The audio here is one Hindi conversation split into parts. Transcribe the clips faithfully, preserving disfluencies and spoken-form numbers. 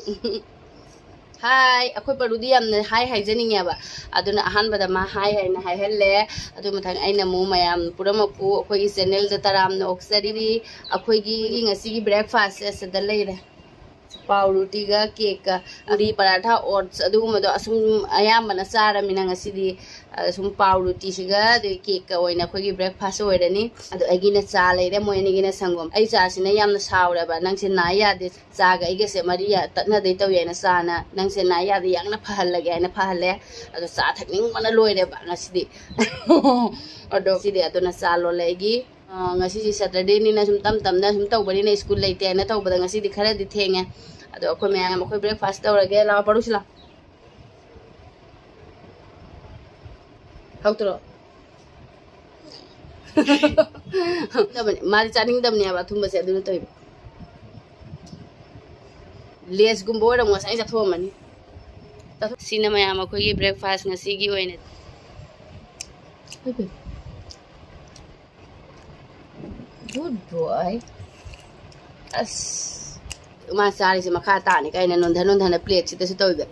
हाय अखोई परुदी यामने हाय हाइजनिंगेबा अदुना अहानबदा मा हाय हायना हायहल्ले अदु मथांग आइना मु मयाम पुरमकु अखोई चैनल दा तरामना ओक्सरीरी अखोईगी ngasiगी ब्रेकफास्ट से लेरे पाउरुटी गा केक का पूरी पराठा ओट्स अदुगुमदो असुम अयामना चारमिना ngasiदी असुम पाउरुटी सिगा दे केक का ओइना अखोईगी ब्रेकफास्ट ओइरनी अदु अगिना चा लेरे मोयनिगिना संगम आई चासिना यामना सावरबा नंगसे ना यादे चागा इगसे मरिया ततना दे तौयेना चाना नंगसे ना यादे यांगना फहलगे आइना फहले अदु चा थकनिंगमना लोइरेबा ngasiदी अदो सिदे अदुना चा लोलेगी ngasi Saturday ni na sum tam tam na sum taw bani na school leite na taw bada ngasi di khara di thenge ado akoi mayam akoi breakfast tawrage la parusila hautro dabani mari chaning damni aba thumba se aduna toy les gumbo ra mo sai ja thomani sina mayam akoi gi breakfast ngasi gi oine Good boy. As ma sari se makha ta ni kai na non dhan non dhan plate se se toy be.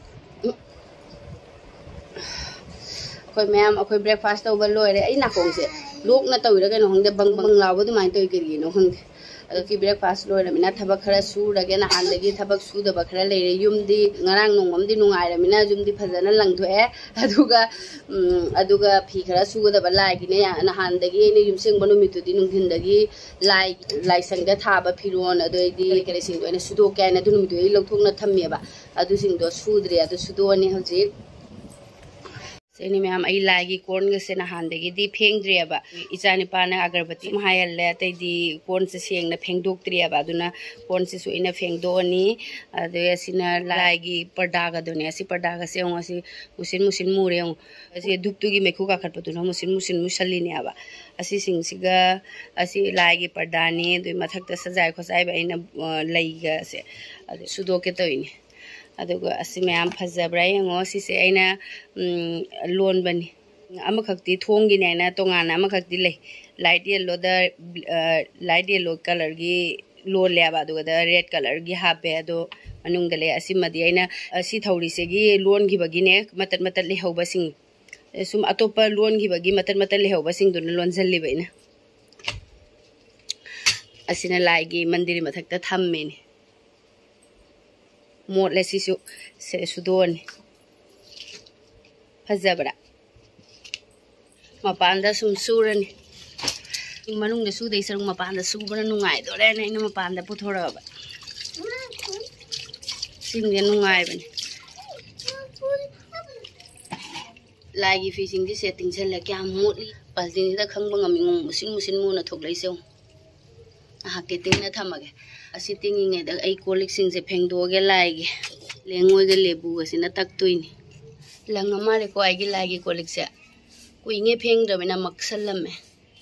Khoi ma'am akhoi breakfast to ba loi re ai na kong se lok na toy ra ga no hong de bang bang law ba du mai toy kiri no hong ado ki breakfast loi ra mina thabak khara su ra ge na han de gi thabak su da ba khara le re yum di ngarang nong om di nungai ra mina yum di phajana lang thoe aduga aduga phi khara su da ba lai gi ne ya na han de gi ne yum sing banu mi tu di nung thin da gi lai lai sang da tha ba phiron ado di kare sing do ne su do ka na du mi tu ei lok thok na thamme ba adu sing do su dre adu su do ni hoji सेनी मैम आई लागी कोन गसे ना हांदेगी दी फेंगद्रियाबा इचानी पाना अगरबत्ती महायल्ले तैदी कोन से सेंगना फेंगदोक्त्रियाबा दुना कोन से सुइना फेंगदोनी अदे सिना लागी पर्दागा दुने असि पर्दागा से ओं असि मुसिन मुसिन मुरे ओं असि दुप्तुगी मेखु का खटपतुना मुसिन मुसिन मुसलिनियाबा असि सिंगसिगा असि लागी पर्दानी दुई मथकता सजाय खोसाय बाइना लैगा से अदे सुदोके तोइनी अदुगा असि मैम फजब्रा यंगो सिसे आइना लोन बनी अमखक्ति थोंगी नेना तोंगाना अमखक्ति ले लाइट येलो द लाइट येलो कलर गी लोन लेबा अदुगा द रेड कलर गी हापे अदो मनुंग ले असि मदि आइना असि थौरी से गी लोन गी बगी ने मतत मतत ले हौबा सिंग सुम अतोपा लोन गी बगी मतत मतत ले हौबा सिंग दुन लोन जल्ली बैना असिना लाइगी मंदिर मथक्ता थम्मेनी मोट ले सिसु से सुदोन फजबरा मपानदा सुम सुरनी मनुंग दे सुदे सरंग मपानदा सुबरा नुंगाय दोरे ने इन मपानदा पुथोरबा सिंग दे नुंगाय बने लागी फिशिंग दि सेटिंग छले क्या मोटली पलदिन दा खंग ngami मुसिन मुसिन मुना थोक लैसेउ हाके तेना थमगे असि तिंगिंगे द आई कोलिक सिंग से फेंगदोगे लाइगे लेंगोगे लेबू असिना तक्तुइनी लंग मारे को आइगे लाइगे कोलिक से कुइंगे फेंगद्रबेना मक्सलमे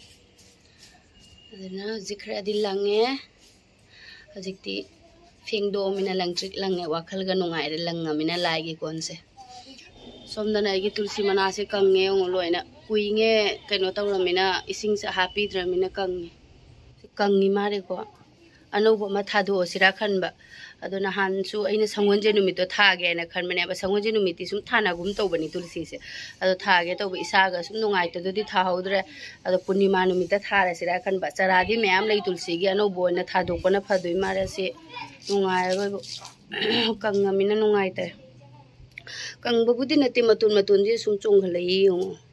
अदना जिखरा दि लंगे हजिकती फेंगदो मिना लंगट्रिक लंगे वाखलगा नुंगाइरे लंगमिना लाइगे कोनसे सोमदना आइगे तुलसी मना से कंगे लोइना कुइंगे कनो तौरमिना इसिंग से हापीद्रमिना कंगे कंगी मारे को अनौब मा थादो सिरा खनबा अदुना हानसु अइना संगोनजे नुमितो थागे ना खनबने बा संगोनजे नुमिति सुम थाना गुम तौबनी तुलसी से अदो थागे तौब इसागा सुम नुंगाइतो दुदि थाहौद्रे अदो पूर्णिमा नुमिता थारे सिरा खनबा चरादि मैम लई तुलसी गी अनौबो ना थादोकना फदोइ मारे से नुंगायरोबो कंगमिना नुंगाइते कंगबबुदि नते मतुन मतुन जे सुम चोंगलई यो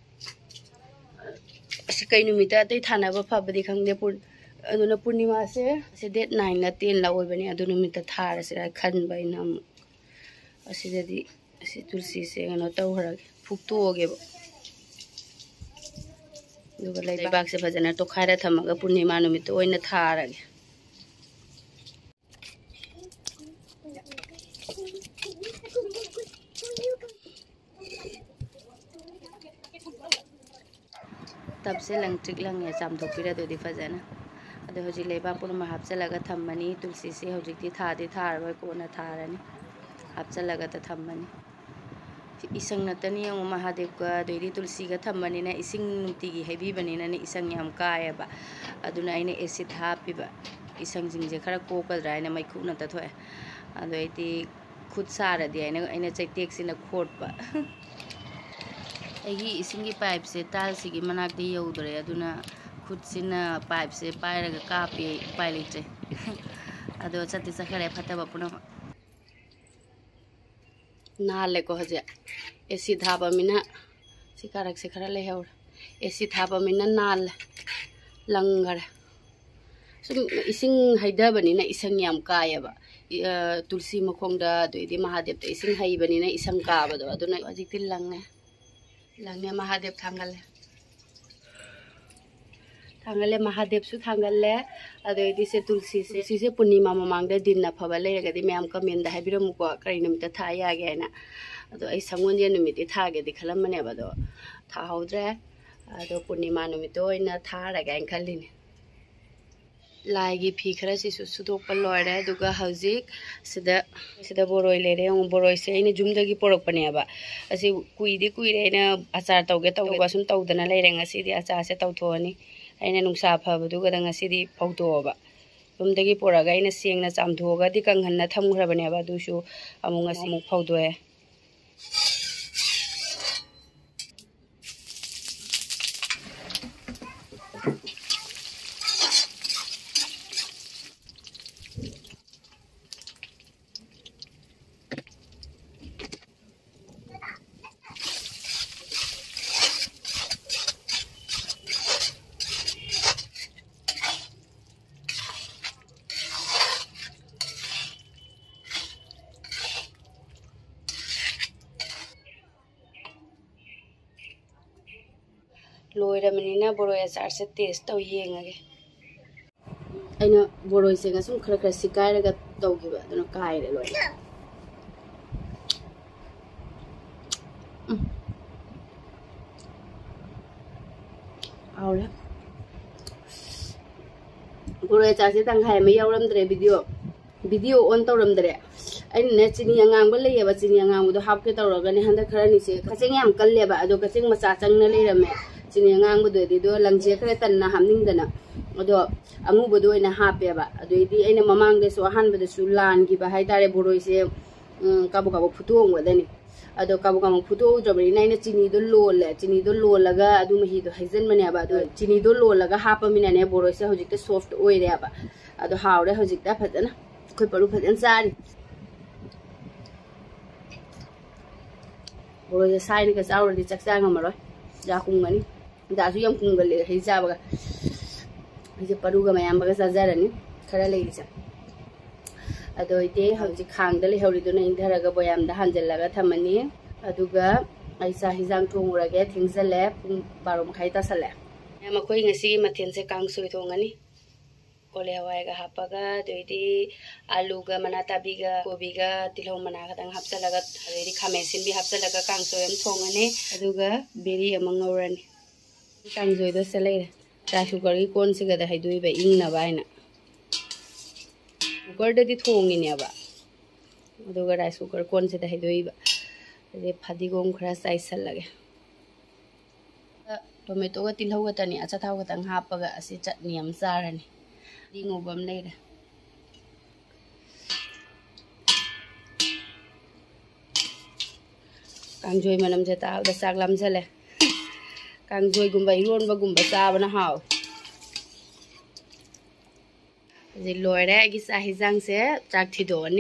असि कै नुमिता तै थानाबा फबदि खंगदे पुर अदुना पूर्णिमा से से डेट नाइन ला टेन ला ओइबनी अदुना मिता थार से खन बैना असिदि असि तुलसी से गनो तौहरगे फुक्तोगे दुगा लैबाक से फजना तो खायरा थमगा पूर्णिमा नुमित ओइना थारगे तब से लंगट्रिक लंगे चामथोकपिरा दोदि फजना अदो हजि लेबा पुरमा हापचलगा थम्मनी तुलसी से हजिकती थादि थारबय कोना थारनी हापचलगा त थम्मनी isang natani ang Mahadev ka doiri tulsi ka thamani na ising nutigi heavy bani na ni isang yam kaya ba aduna ina acid happy ba isang jingje khara ko ka dry na mai khu na ta thoe अदोइदी खुद सारदी आइना आइना चैतेक सिना खोटपा अगी इसिंगी पाइप से ताल सिगी मनाकदे यौदरे अदुना खुद सिना पाइप से पायरगा कापे उपाय लेते अदो चति चखरे फतबा पुना नाले को हजे एसी धाबा मिना सिकारक से खरा लेहौर एसी धाबा मिना नाल लंगर सुम इसिंग हाइदबनिना इसंग याम कायबा तुलसी मखोंगदा दोइदी महादेव ते इसिंग हाइबनिना इसंग काबदो अदुना हजिकति लंगे लंगे महादेव थांगले थांगले महादेव सु थांगले अदोइदी से तुलसी से सिसे पूर्णिमा ममांगदा दिनना फबा लेरगदि मैम कमेंदा हाइबिरमुको करि निमित्त था यागेना अदो आई संगोनजे निमित्ति थागेदि खलमने बदो थाहौद्रे अदो पूर्णिमा निमित्त ओइना थारगा खलिनि लाइगी फी खरा सिसु सुदोक लोरे दुगा हौजिक सिदा सिदा बोरोय लेरे उं बोरोय से आइना जुमदगी पोरकपनेबा असि कुइदि कुइरे आइना आचार तौगे तौगा सुम तौदना लेरे ngasiदी आचार से तौथोनी आइना नुंसा फबदुगा दा ngasiदी फौतोबा जुमदगी पोरगा आइना सेंगना चामथोगा दि कंगहन्ना थमग्रबनेबा दुसु अमु ngasi मु फौदोए लोइरमनिना बोरोय अचार से टेस्ट तौ येंगगे अइना बोरोय से गसुम खरा खरा सिकायरगा तौगिबा अदुना कायरे लोय आवला बोरोय अचार से तंखाय मे यावरमद्रे वीडियो वीडियो ऑन तौरमद्रे अइने चिनी अंगांगबा लेयबा चिनी अंगांगबदो हापके तौरगने हंदा खरानि से कचेंग याम कल्लेबा अदो कचेंग मचा चंगना लेरमे चिनी अंगांगबदोदि दो लंजे खरे तन्ना हामनिंगदना अदो अमुबदो ओइना हापेबा अदोइदि अइना ममांगदेसो अहानबदसु लानगिबा हाइतारे बोरोइसे काबु काबु फुतोंगदनि अदो काबु काबु फुतोद्रबनिना अइना चिनीदो लोले चिनीदो लोलगा अदु महीदो हाइजनबनेबा अदो चिनीदो लोलगा हापमिनाने बोरोइसे हजिकते सॉफ्ट ओइरेबा अदो हावरे हजिकता फजना खोइ परु फजन सारी बोरोइसे साइनगा चाउरदि चकचा ngamaroy जा कुंगनी दासु यम कुंगले है जाबगा जे परुगा मयाम बगा जाजारनी खरा लेइसा अदोइते हौजि खांगदा लेहौरिदुना इंधरगा बोयामदा हानजल्लागा थमनी अदुगा आइसा हिजांग थोंगुरगे थिंगजले पुंग बारो मखाइ तासले मखोइ ngasi मथेनसे कांगसोइ थोंगनी कोले हवायगा हापगा दोइदि आलूगा मनाताबिगा कोबिगा तिलौ मना खदंग हापचलगा अदोइदि खामेसिनबि हापचलगा कांगसोयम थोंगने अदुगा बेरी अमंगौरनी कांगसोयदो सेलेरे राइस कुकर की कोन सिगदा हाइदुइबा इंगनाबा आइना कुकरददि थोंगिनेबा अदुगा राइस कुकर कोन सिदा हाइदुइबा अदे फादिगोम खरा चाइसलगे टोमेटो गा तिलौ गा तनी अच्छा थाव खतंग हापगा असि चटनी हम चारनी दिंगोबम लेरे कांजोय मनम जे तावदा चाक लामजले कांजोय गुंबा इरोनबा गुंबा चाबना हाव जे लोयरे गी साहिजांग से चाक थिदोनी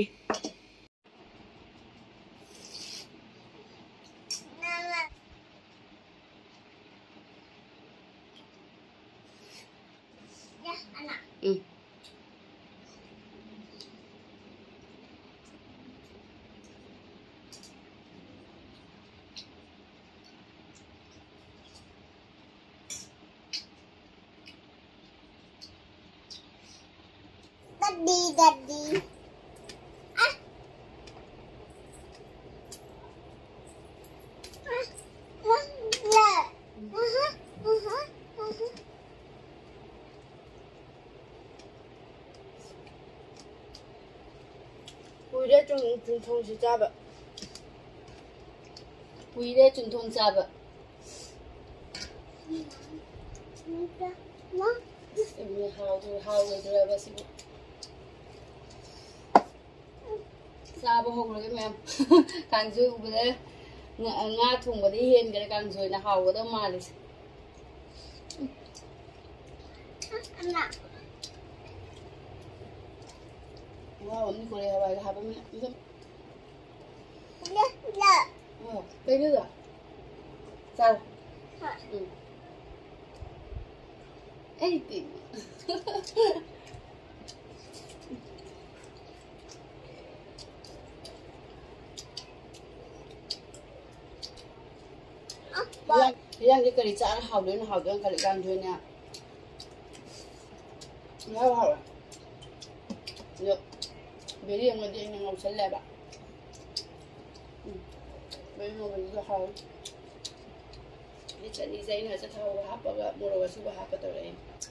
Mm. Daddy, daddy. Ah. Ah. Ah. Uh-huh. Uh-huh. Uh-huh. Puide chung chung thong si chaba. Puide chung thong chaba. No. Em how to how to drive a Chaba hograge ma'am. Kansoy ubade nga thongbadi hen gare kansoy na hawgada malis. Anna. Wow, ni kore hawai haba mi. La la. Oh, bây giờ. Sao? Ừ. Ê chị. Yang yang cái cái chả hào đến hào đến cái gan thôi nè. Nó hào à? Được. Bây giờ mình đi ăn ngọc sẽ lại bạn. Bây giờ mình đi hào. Đi chạy đi dây này sẽ thâu hấp và mua đồ super hấp vào đây.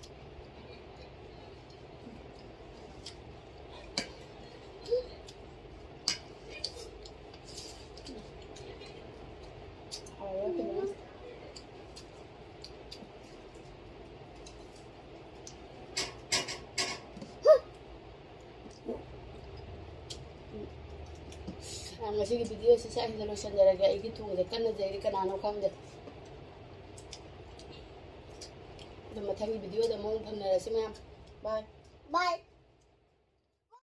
Ngasi cái video sẽ sẽ hình lotion ra cái cái thùng để cân nó dày cái nào nó không được. Rồi mà thay video để mong phần này là xem em. Bye. Bye.